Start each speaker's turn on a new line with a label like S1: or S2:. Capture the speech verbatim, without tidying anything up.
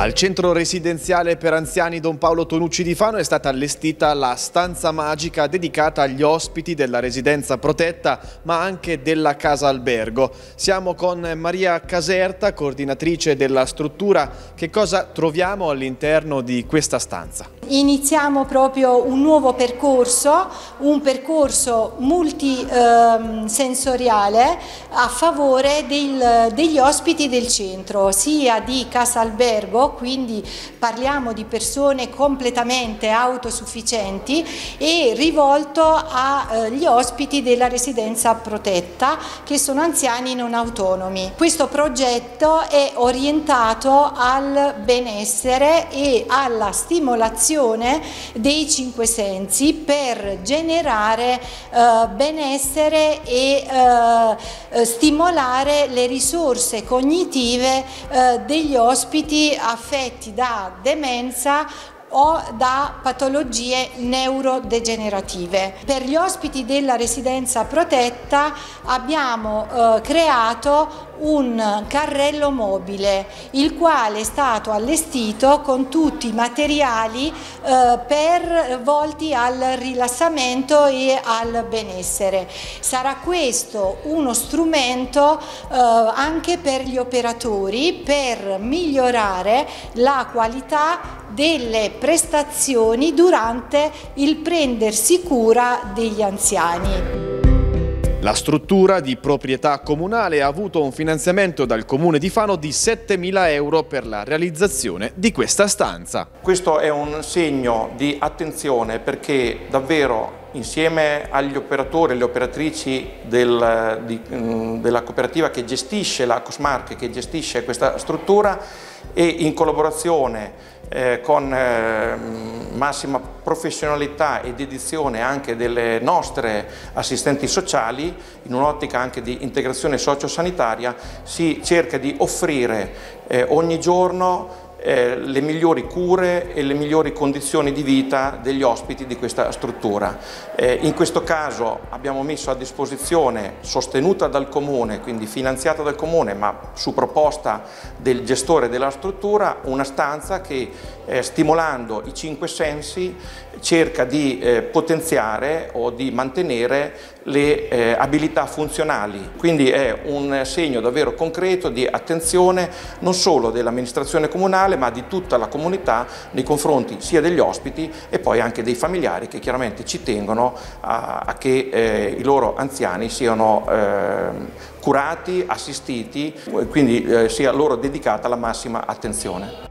S1: Al centro residenziale per anziani Don Paolo Tonucci di Fano è stata allestita la stanza magica dedicata agli ospiti della residenza protetta ma anche della casa albergo. Siamo con Maria Caserta, coordinatrice della struttura. Che cosa troviamo all'interno di questa stanza?
S2: Iniziamo proprio un nuovo percorso, un percorso multisensoriale a favore del, degli ospiti del centro, sia di casa albergo, quindi parliamo di persone completamente autosufficienti, e rivolto agli eh, ospiti della residenza protetta, che sono anziani non autonomi. Questo progetto è orientato al benessere e alla stimolazione dei cinque sensi per generare eh, benessere e eh, stimolare le risorse cognitive eh, degli ospiti affetti da demenza o da patologie neurodegenerative. Per gli ospiti della residenza protetta abbiamo eh, creato un carrello mobile, il quale è stato allestito con tutti i materiali eh, per, volti al rilassamento e al benessere. Sarà questo uno strumento eh, anche per gli operatori per migliorare la qualità delle prestazioni durante il prendersi cura degli anziani.
S1: La struttura di proprietà comunale ha avuto un finanziamento dal Comune di Fano di settemila euro per la realizzazione di questa stanza.
S3: Questo è un segno di attenzione, perché davvero insieme agli operatori e alle operatrici del, di, della cooperativa che gestisce la Cosmarche, che gestisce questa struttura, e in collaborazione Eh, con eh, massima professionalità e dedizione anche delle nostre assistenti sociali, in un'ottica anche di integrazione sociosanitaria, si cerca di offrire eh, ogni giorno Eh, le migliori cure e le migliori condizioni di vita degli ospiti di questa struttura. Eh, in questo caso abbiamo messo a disposizione, sostenuta dal Comune, quindi finanziata dal Comune, ma su proposta del gestore della struttura, una stanza che eh, stimolando i cinque sensi cerca di eh, potenziare o di mantenere le eh, abilità funzionali. Quindi è un segno davvero concreto di attenzione non solo dell'amministrazione comunale, ma di tutta la comunità nei confronti sia degli ospiti e poi anche dei familiari, che chiaramente ci tengono a, a che eh, i loro anziani siano eh, curati, assistiti, quindi eh, sia loro dedicata la massima attenzione.